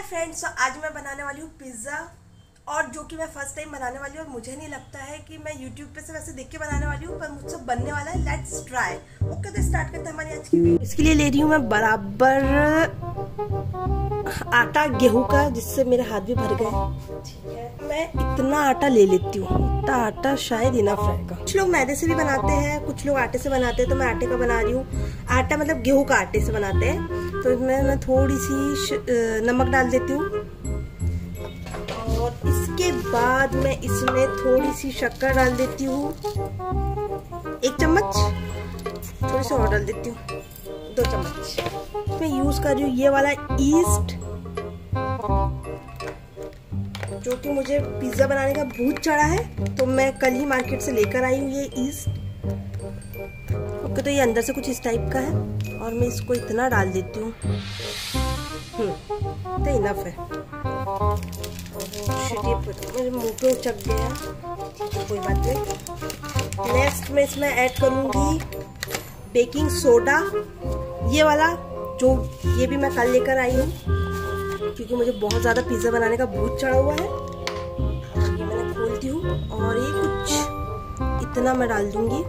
Friends, आज मैं बनाने वाली हूँ पिज़्ज़ा, और जो कि मैं फर्स्ट टाइम बनाने वाली हूँ। और मुझे नहीं लगता है कि मैं यूट्यूब पे से वैसे देख के बनाने वाली हूँ, पर मुझसे बनने वाला है। Let's try. ओके, तो स्टार्ट करते हैं हमारी आज की वीडियो। इसके लिए ले रही हूँ मैं बराबर आटा गेहूं का, जिससे मेरे हाथ भी भर गए। ठीक है, मैं इतना आटा ले लेती हूँ, इतना आटा शायद इनफ रहेगा। कुछ लोग मैदे से भी बनाते हैं, कुछ लोग आटे से बनाते हैं, तो मैं आटे का बना रही हूँ। आटा मतलब गेहूं का आटे से बनाते हैं। तो इसमें मैं थोड़ी सी नमक डाल देती हूँ, और इसके बाद मैं इसमें थोड़ी सी शक्कर डाल देती हूँ, 1 चम्मच। थोड़ी सी और डाल देती हूँ, 2 चम्मच। मैं यूज कर रही हूँ ये वाला ईस्ट, जो कि मुझे पिज्जा बनाने का भूत चढ़ा है, तो मैं कल ही मार्केट से लेकर आई हूँ ये ईस्ट। ओके, तो ये अंदर से कुछ इस टाइप का है, और मैं इसको इतना डाल देती हूँ। तो इनफ है। मेरे मुंह पे उचक गया, कोई बात नहीं। नेक्स्ट मैं इसमें ऐड करूंगी बेकिंग सोडा, ये वाला, जो ये भी मैं कल लेकर आई हूँ, क्योंकि मुझे बहुत ज़्यादा पिज़्ज़ा बनाने का भूत चढ़ा हुआ है। ये मैंने खोलती हूँ, और ये कुछ इतना मैं डाल दूंगी।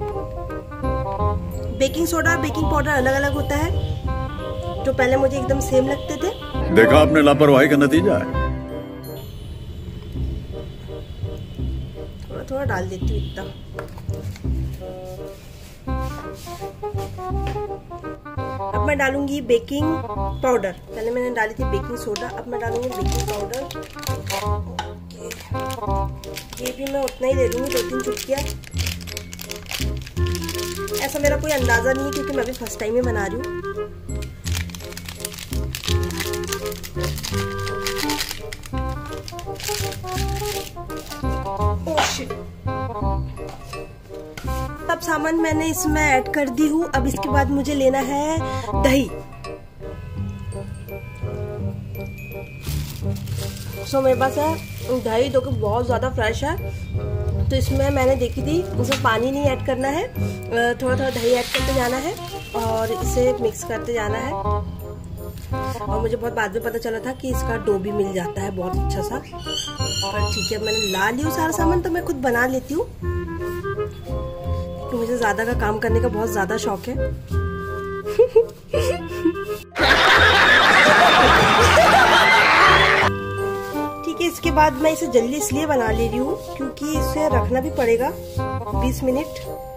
बेकिंग सोडा और बेकिंग पाउडर अलग अलग होता है, जो पहले मुझे एकदम सेम लगते थे। देखा आपने, लापरवाही का नतीजा है। थोड़ा थोड़ा डाल देती हूँ इतना। अब मैं डालूंगी बेकिंग पाउडर। पहले मैंने डाली थी बेकिंग सोडा, अब मैं डालूंगी बेकिंग पाउडर। ये भी मैं उतना ही ले लूंगी, 2-3 चुटकियाँ। ऐसा मेरा कोई अंदाजा नहीं है, क्योंकि मैं भी फर्स्ट टाइम ही बना रही हूँ। सब सामान मैंने इसमें ऐड कर दी हूँ। अब इसके बाद मुझे लेना है दही। मेरे पास है दही, जो कि बहुत ज़्यादा फ्रेश है। तो इसमें मैंने देखी थी, उसमें पानी नहीं ऐड करना है, थोड़ा थोड़ा दही ऐड करते जाना है, और इसे मिक्स करते जाना है। और मुझे बहुत बाद में पता चला था कि इसका डो भी मिल जाता है बहुत अच्छा सा। पर ठीक है, मैंने ला लिया सारा सामान, तो मैं खुद बना लेती हूँ, क्योंकि मुझे ज़्यादा का काम करने का बहुत ज़्यादा शौक है। ठीक है, इसके बाद मैं इसे जल्दी इसलिए बना ले रही हूँ, क्योंकि इसे रखना भी पड़ेगा 20 मिनट।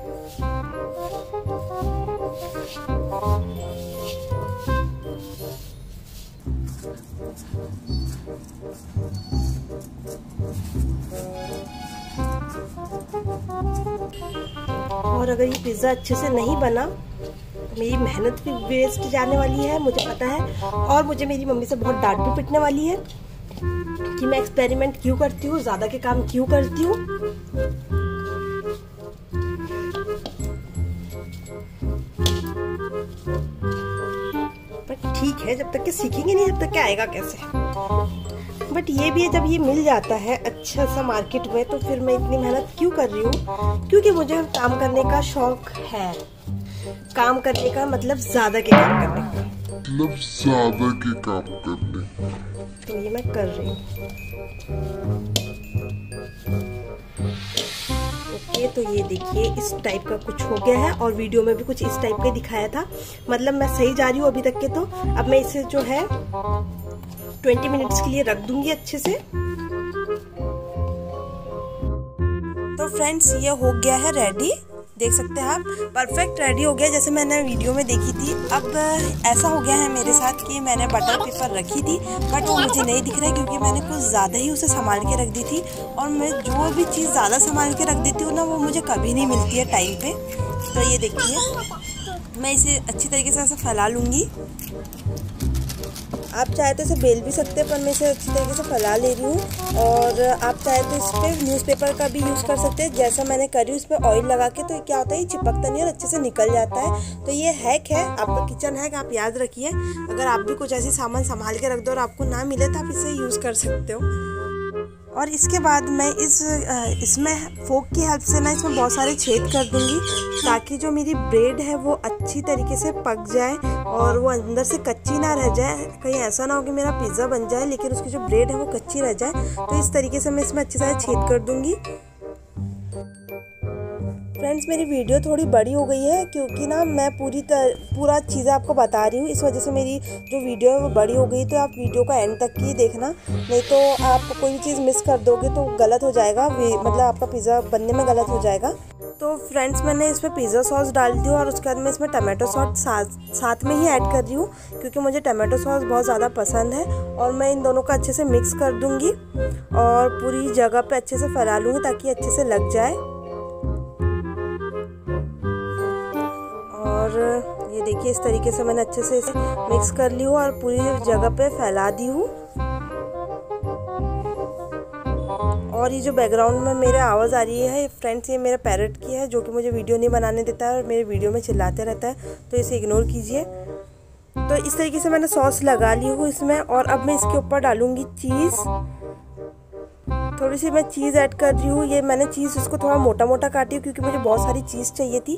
और अगर ये पिज़्ज़ा अच्छे से नहीं बना, तो मेरी मेहनत भी वेस्ट जाने वाली है, मुझे पता है। और मुझे मेरी मम्मी से बहुत डांट भी पिटने वाली है कि मैं एक्सपेरिमेंट क्यों करती हूँ, ज़्यादा के काम क्यों करती हूँ। बट ठीक है, जब तक के सीखेंगे नहीं, जब तक के आएगा कैसे। बट ये भी है, जब ये मिल जाता है अच्छा सा मार्केट में, तो फिर मैं इतनी मेहनत क्यों कर रही हूँ? क्योंकि मुझे काम करने का शौक है। काम करने का मतलब ज़्यादा के काम करने का, तो ये मैं कर रही हूँ। ओके, तो ये देखिए इस टाइप का कुछ हो गया है, और वीडियो में भी कुछ इस टाइप का दिखाया था। मतलब मैं सही जा रही हूँ अभी तक के। तो अब मैं इसे जो है 20 मिनट्स के लिए रख दूंगी अच्छे से। तो फ्रेंड्स, ये हो गया है रेडी, देख सकते हैं आप, परफेक्ट रेडी हो गया, जैसे मैंने वीडियो में देखी थी। अब ऐसा हो गया है मेरे साथ कि मैंने बटर पेपर रखी थी, बट वो मुझे नहीं दिख रहा है, क्योंकि मैंने कुछ ज़्यादा ही उसे संभाल के रख दी थी। और मैं जो भी चीज़ ज़्यादा संभाल के रख देती हूँ ना, वो मुझे कभी नहीं मिलती है टाइम पे। तो ये देखिए, मैं इसे अच्छी तरीके से ऐसे फैला लूँगी। आप चाहे तो इसे बेल भी सकते हैं, पर मैं इसे अच्छी तरीके से फैला ले रही हूँ। और आप चाहे तो इस पर न्यूज़पेपर का भी यूज़ कर सकते हैं, जैसा मैंने करी हूँ। इस पर ऑयल लगा के, तो क्या होता है, ये चिपकता नहीं और अच्छे से निकल जाता है। तो ये हैक है, आपका किचन हैक, आप याद रखिए। अगर आप भी कुछ ऐसी सामान संभाल के रख दो और आपको ना मिले, तो आप इसे यूज़ कर सकते हो। और इसके बाद मैं इसमें फोक की हेल्प से ना इसमें बहुत सारे छेद कर दूंगी, ताकि जो मेरी ब्रेड है वो अच्छी तरीके से पक जाए और वो अंदर से कच्ची ना रह जाए। कहीं ऐसा ना हो कि मेरा पिज़्ज़ा बन जाए लेकिन उसकी जो ब्रेड है वो कच्ची रह जाए। तो इस तरीके से मैं इसमें अच्छे से छेद कर दूंगी। फ्रेंड्स, मेरी वीडियो थोड़ी बड़ी हो गई है क्योंकि ना मैं पूरा चीज़ें आपको बता रही हूँ, इस वजह से मेरी जो वीडियो है वो बड़ी हो गई। तो आप वीडियो का एंड तक ही देखना, नहीं तो आप कोई भी चीज़ मिस कर दोगे तो गलत हो जाएगा, मतलब आपका पिज़्ज़ा बनने में गलत हो जाएगा। तो फ्रेंड्स, मैंने इसमें पिज़्ज़ा सॉस डाल दी और उसके बाद मैं इसमें टमाटो सॉस साथ में ही ऐड कर रही हूँ, क्योंकि मुझे टमाटो सॉस बहुत ज़्यादा पसंद है। और मैं इन दोनों का अच्छे से मिक्स कर दूँगी और पूरी जगह पे अच्छे से फैला लूँगी ताकि अच्छे से लग जाए। और ये देखिए, इस तरीके से मैंने अच्छे से इसे मिक्स कर ली हूँ और पूरी जगह पे फैला दी हूँ। और ये जो बैकग्राउंड में मेरे आवाज़ आ रही है फ्रेंड्स, ये मेरा पैरट की है जो कि मुझे वीडियो नहीं बनाने देता है और मेरे वीडियो में चिल्लाते रहता है, तो इसे इग्नोर कीजिए। तो इस तरीके से मैंने सॉस लगा ली हूँ इसमें। और अब मैं इसके ऊपर डालूँगी चीज़। थोड़ी सी मैं चीज़ ऐड कर रही हूँ। ये मैंने चीज़ इसको थोड़ा मोटा मोटा काटी हूँ क्योंकि मुझे बहुत सारी चीज़ चाहिए थी।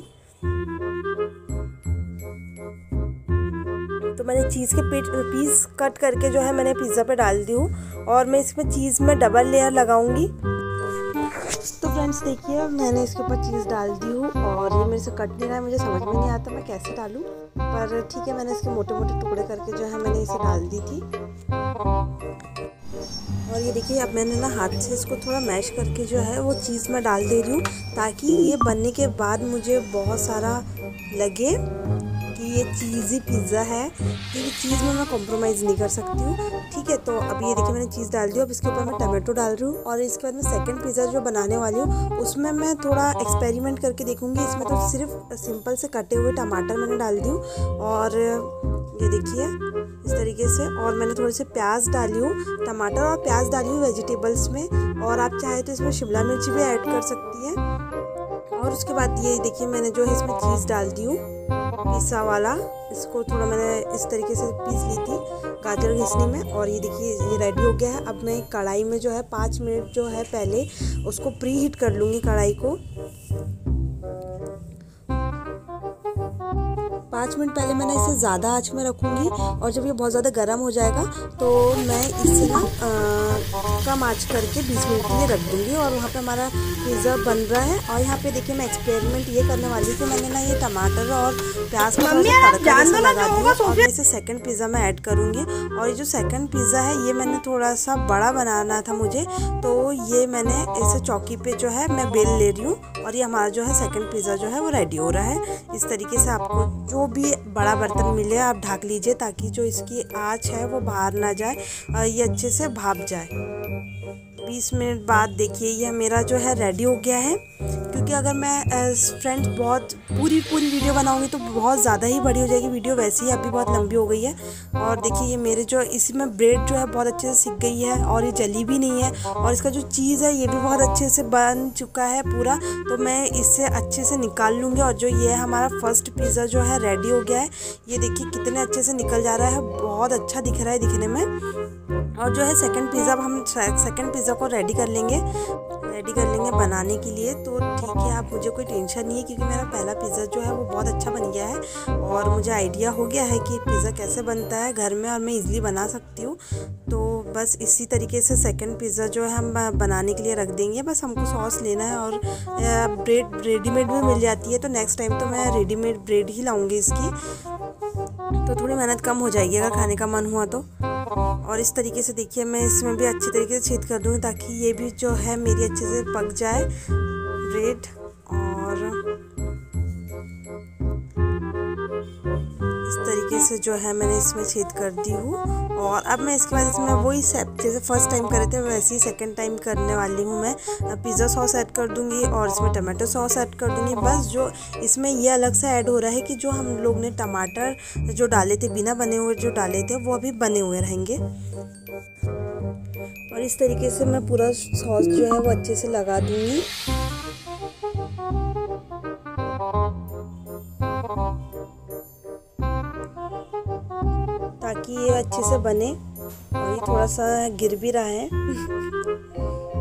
तो मैंने चीज़ के पीस कट करके जो है मैंने पिज़्ज़ा पे डाल दी हूँ और मैं इसमें चीज़ में डबल लेयर लगाऊंगी। तो फ्रेंड्स देखिए, मैंने इसके ऊपर चीज़ डाल दी हूँ और ये मेरे से कट नहीं रहा है, मुझे समझ में नहीं आता मैं कैसे डालूँ, पर ठीक है, मैंने इसके मोटे मोटे टुकड़े करके जो है मैंने इसे डाल दी थी। और ये देखिए, अब मैंने ना हाथ से इसको थोड़ा मैश करके जो है वो चीज़ में डाल दे रही हूँ, ताकि ये बनने के बाद मुझे बहुत सारा लगे कि ये चीज़ी पिज़्ज़ा है, क्योंकि चीज़ में मैं कॉम्प्रोमाइज़ नहीं कर सकती हूँ। ठीक है, तो अब ये देखिए मैंने चीज़ डाल दी। अब इसके ऊपर मैं टमाटो डाल रही हूँ और इसके बाद मैं सेकंड पिज़्ज़ा जो बनाने वाली हूँ उसमें मैं थोड़ा एक्सपेरिमेंट करके देखूँगी। इसमें तो सिर्फ सिंपल से कटे हुए टमाटर मैंने डाल दी हूँ और ये देखिए इस तरीके से। और मैंने थोड़े से प्याज डाली हूँ, टमाटर और प्याज डाली हूँ वेजिटेबल्स में, और आप चाहे तो इसमें शिमला मिर्च भी ऐड कर सकती है। और उसके बाद ये देखिए मैंने जो है इसमें चीज़ डाल दी हूँ पिज़्ज़ा वाला, इसको थोड़ा मैंने इस तरीके से पीस ली थी गाजर घिसनी में। और ये देखिए ये रेडी हो गया है। अब मैं कढ़ाई में जो है 5 मिनट जो है पहले उसको प्री हीट कर लूँगी कढ़ाई को। 5 मिनट पहले मैंने इसे ज़्यादा आंच में रखूँगी और जब ये बहुत ज़्यादा गर्म हो जाएगा तो मैं इसे ना कम आंच करके 20 मिनट के लिए रख दूँगी। और वहाँ पे हमारा पिज़्ज़ा बन रहा है। और यहाँ पे देखिए मैं एक्सपेरिमेंट ये करने वाली थी, मैंने ना ये टमाटर और प्याज का थोड़ा सा तड़का जैसा लगा दिया और मैं इसे सेकंड पिज़्ज़ा में ऐड करूँगी। और ये जो सेकंड पिज़्ज़ा है ये मैंने थोड़ा सा बड़ा बनाना था मुझे, तो ये मैंने इसे चौकी पे जो है मैं बेल ले रही हूँ और ये हमारा जो है सेकंड पिज़्ज़ा जो है वो रेडी हो रहा है। इस तरीके से आपको जो भी बड़ा बर्तन मिले आप ढक लीजिए, ताकि जो इसकी आँच है वो बाहर ना जाए, ये अच्छे से भाप जाए। 20 मिनट बाद देखिए ये मेरा जो है रेडी हो गया है। क्योंकि अगर मैं फ्रेंड्स बहुत पूरी वीडियो बनाऊंगी तो बहुत ज़्यादा ही बड़ी हो जाएगी वीडियो, वैसे ही अभी बहुत लंबी हो गई है। और देखिए ये मेरे जो इसमें ब्रेड जो है बहुत अच्छे से सिक गई है और ये जली भी नहीं है, और इसका जो चीज़ है ये भी बहुत अच्छे से बन चुका है पूरा। तो मैं इससे अच्छे से निकाल लूँगी। और जो ये हमारा फर्स्ट पिज़्ज़ा जो है रेडी हो गया है, ये देखिए कितने अच्छे से निकल जा रहा है, बहुत अच्छा दिख रहा है दिखने में। और जो है सेकंड पिज़्ज़ा, अब हम सेकंड पिज़्ज़ा को रेडी कर लेंगे बनाने के लिए। तो ठीक है, आप मुझे कोई टेंशन नहीं है क्योंकि मेरा पहला पिज़्ज़ा जो है वो बहुत अच्छा बन गया है और मुझे आइडिया हो गया है कि पिज़्ज़ा कैसे बनता है घर में और मैं इजीली बना सकती हूँ। तो बस इसी तरीके से सेकंड पिज़्ज़ा जो है हम बनाने के लिए रख देंगे। बस हमको सॉस लेना है और ब्रेड रेडीमेड भी मिल जाती है, तो नेक्स्ट टाइम तो मैं रेडीमेड ब्रेड ही लाऊँगी इसकी, तो थोड़ी मेहनत कम हो जाएगी अगर खाने का मन हुआ तो। और इस तरीके से देखिए मैं इसमें भी अच्छी तरीके से छेद कर दूँगी ताकि ये भी जो है मेरी अच्छे से पक जाए ब्रेड। और इस तरीके से जो है मैंने इसमें छेद कर दी हूँ। और अब मैं इसके बाद इसमें वही जैसे फर्स्ट टाइम करे थे वैसे ही सेकंड टाइम करने वाली हूँ। मैं पिज़्ज़ा सॉस ऐड कर दूँगी और इसमें टमाटो सॉस ऐड कर दूँगी। बस जो इसमें ये अलग से ऐड हो रहा है कि जो हम लोग ने टमाटर जो डाले थे बिना बने हुए जो डाले थे वो अभी बने हुए रहेंगे। और इस तरीके से मैं पूरा सॉस जो है वो अच्छे से लगा दूँगी। ताकि ये अच्छे से बने। और ये थोड़ा सा गिर भी रहा है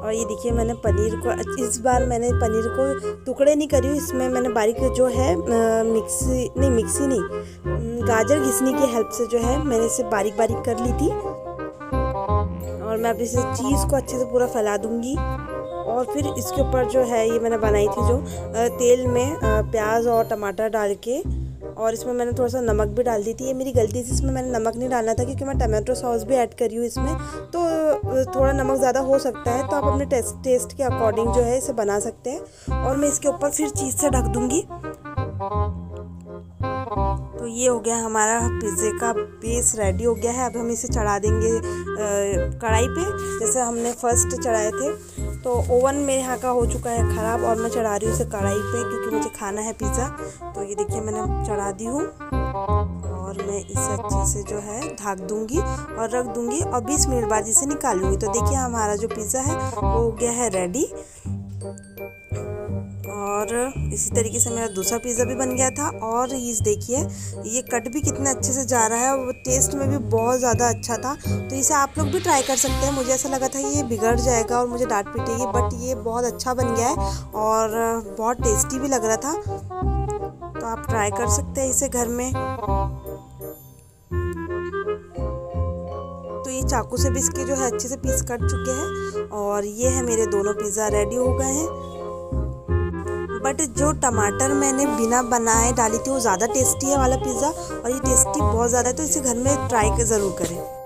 और ये देखिए मैंने पनीर को, इस बार मैंने पनीर को टुकड़े नहीं करी हूँ, इसमें मैंने बारीक जो है मिक्सी नहीं गाजर घिसनी की हेल्प से जो है मैंने इसे बारीक बारीक कर ली थी। और मैं अब इसे चीज़ को अच्छे से पूरा फैला दूंगी। और फिर इसके ऊपर जो है ये मैंने बनाई थी जो तेल में प्याज और टमाटर डाल के, और इसमें मैंने थोड़ा सा नमक भी डाल दी थी। ये मेरी गलती थी, इसमें मैंने नमक नहीं डालना था क्योंकि मैं टमाटो सॉस भी ऐड करी हूँ इसमें, तो थोड़ा नमक ज़्यादा हो सकता है, तो आप अपने टेस्ट के अकॉर्डिंग जो है इसे बना सकते हैं। और मैं इसके ऊपर फिर चीज़ से ढक दूँगी। तो ये हो गया हमारा पिज़्ज़े का बेस रेडी हो गया है। अब हम इसे चढ़ा देंगे कढ़ाई पे, जैसे हमने फर्स्ट चढ़ाए थे। तो ओवन मेरे यहाँ का हो चुका है ख़राब और मैं चढ़ा रही हूँ इसे कढ़ाई पे क्योंकि मुझे खाना है पिज़्ज़ा। तो ये देखिए मैंने चढ़ा दी हूँ और मैं इसे अच्छे से जो है ढक दूँगी और रख दूँगी और 20 मिनट बाद इसे निकालूँगी। तो देखिए हमारा जो पिज़्ज़ा है वो हो गया है रेडी। और इसी तरीके से मेरा दूसरा पिज़्ज़ा भी बन गया था। और ये देखिए ये कट भी कितना अच्छे से जा रहा है और टेस्ट में भी बहुत ज़्यादा अच्छा था। तो इसे आप लोग भी ट्राई कर सकते हैं। मुझे ऐसा लगा था ये बिगड़ जाएगा और मुझे डांट पीटेगी, बट ये बहुत अच्छा बन गया है और बहुत टेस्टी भी लग रहा था। तो आप ट्राई कर सकते हैं इसे घर में। तो ये चाकू से भी इसके जो है अच्छे से पीस कट चुके हैं और ये है मेरे दोनों पिज़्ज़ा रेडी हो गए हैं। बट जो टमाटर मैंने बिना बनाए डाली थी वो ज़्यादा टेस्टी है वाला पिज़्ज़ा, और ये टेस्टी बहुत ज़्यादा है, तो इसे घर में ट्राई ज़रूर करें।